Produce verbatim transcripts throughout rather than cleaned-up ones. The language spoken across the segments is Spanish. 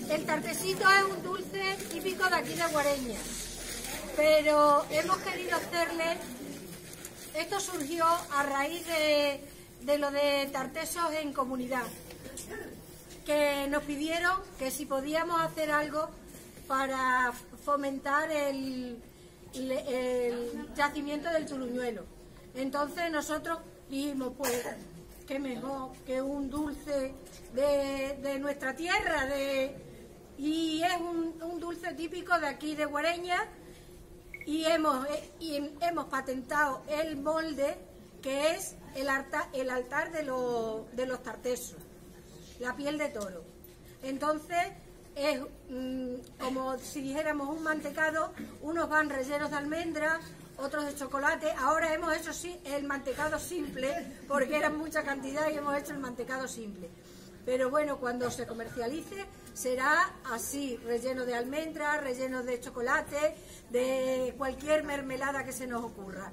El tartesito es un dulce típico de aquí de Guareña, pero hemos querido hacerle... Esto surgió a raíz de, de lo de tartesos en comunidad, que nos pidieron que si podíamos hacer algo para fomentar el, el, el yacimiento del turuñuelo. Entonces nosotros dijimos, pues, qué mejor que un dulce de, de nuestra tierra, de, y es un, un dulce típico de aquí de Guareña, y hemos, y hemos patentado el molde que es el altar, el altar de, lo, de los tartesos, la piel de toro. Entonces es mmm, como si dijéramos un mantecado, unos van rellenos de almendras, otros de chocolate. Ahora hemos hecho sí, el mantecado simple, porque era mucha cantidad y hemos hecho el mantecado simple. Pero bueno, cuando se comercialice será así, relleno de almendras, relleno de chocolate, de cualquier mermelada que se nos ocurra.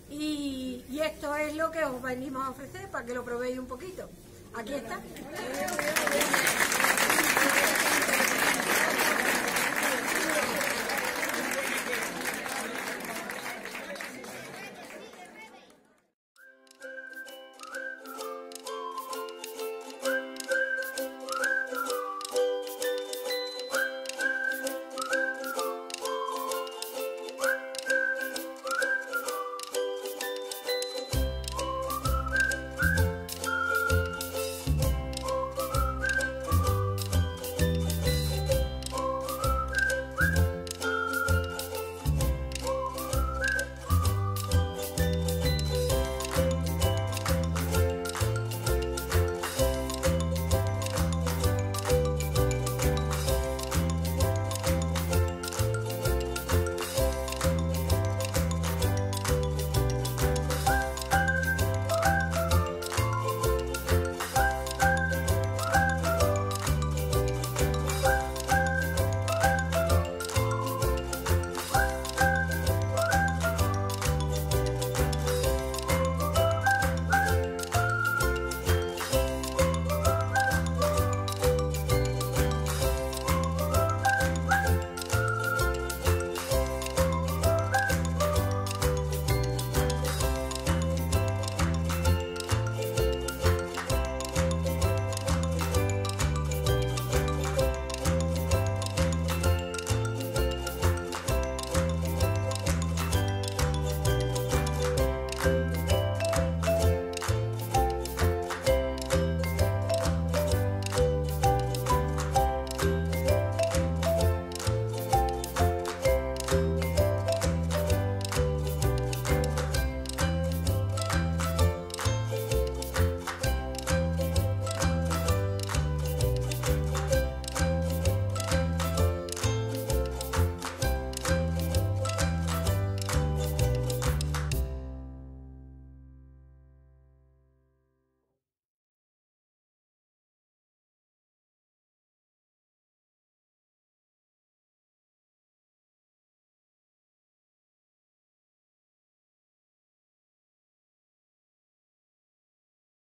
Y, y esto es lo que os venimos a ofrecer para que lo probéis un poquito. Aquí está.